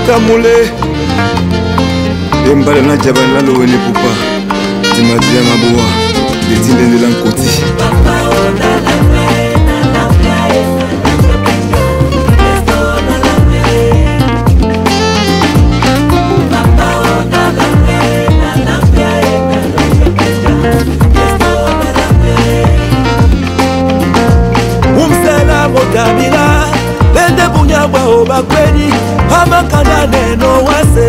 Tamule Embala na jabana lo wene pupa Timadia maboa Letinde de Nkotti Umsela motabila Lende bunya wa obakweni Hamakana neno wase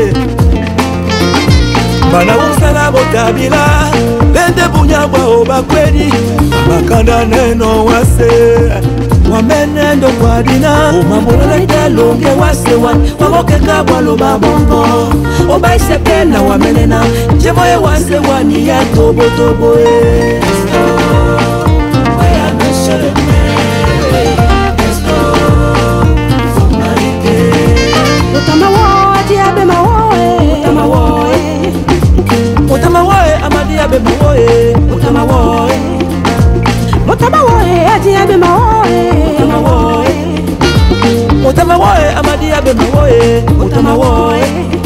Mana umsela motabila Lende bunya wa obakweni Hamakana neno wase Wamenendo kwa dina Umamula longe wase wan Wamoke kabwa lo babongo Oba isepe na wamenena Jemoye wase wani ya tobo tobo Utamawoe amadia be mawoe utamawoe utamawoe adia be mawoe utamawoe amadia be mawoe utamawoe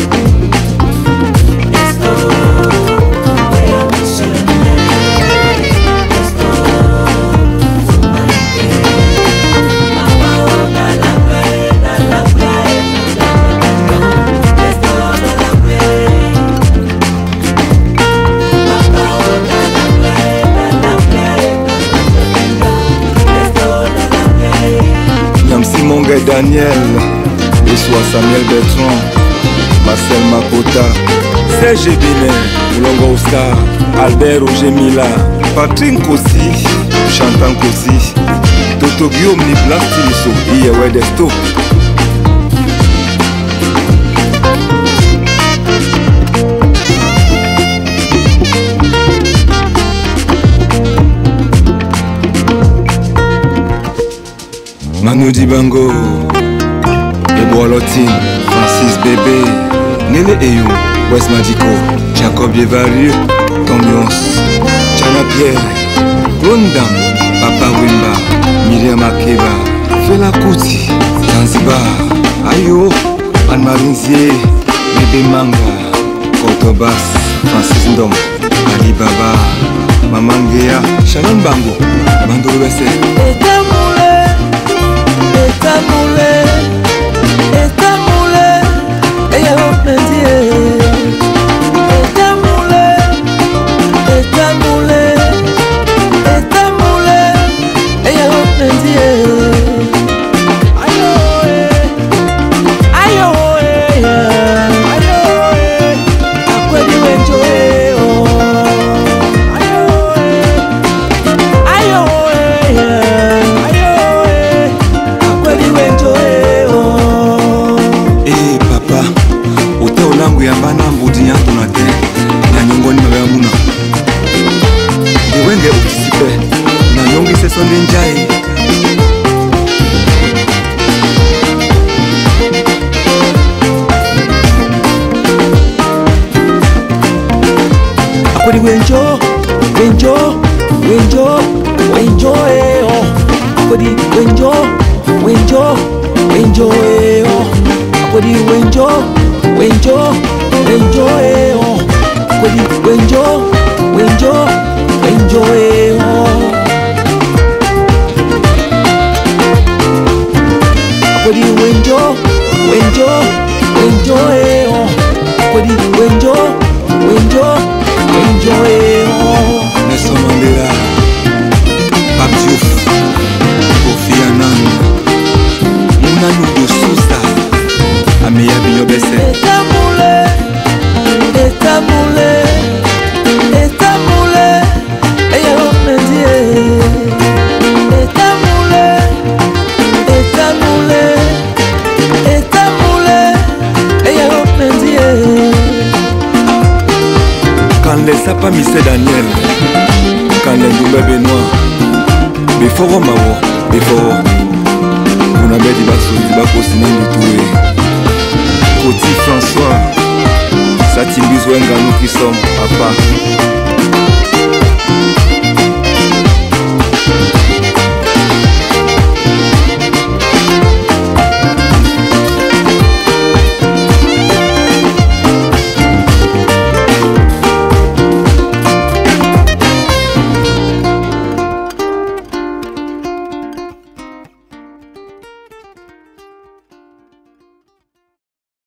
Daniel, et soit Samuel Bertrand, Marcel Makota, Serge Bénin, Moulongo Oscar, Albert Ojemila, Patrick Nkotti, Chantan Nkotti, Toto Guillaume ni Blastiliso, Iyewe Desto. Manu Dibango, Eboa Lotine, Francis Bébé, Nele Eyo, West Magico, Jacob Yevarieux, Tombiance, Chana Pierre, Rondam, Papa Wimba, Myriam Akeba, Fela Kuti, Zanzibar, Ayo, Anne-Marinzier, Bébé Manga, Kotobas, Francis Ndom, Ali Baba, Mamangea, Shalom Bango, Bando Wese. Etamule, ella lo pedía. Etamule, ella lo pedía. Ayo, akwedi wenjo Yambana mbudi yangu na te na nyongoni mabamuna Diwenge utisipe na nyongi se sonde njai Akwedi wenjo Akwedi wenjo Akwedi wenjo Akwedi Nelson Mandela, Pape Diouf, Kofi Annan, Mounano 2Souza, Ameya Binyobese. Etamule, ella lo pedía. Etamule, ella lo pedía. Quand les sapins Missé Daniel, quand les Doumbe Benoît, before Mawo, before on avait dit basso, du bako sinon du tout. Nkotti François, ça t'y besoin nous qui sommes papa.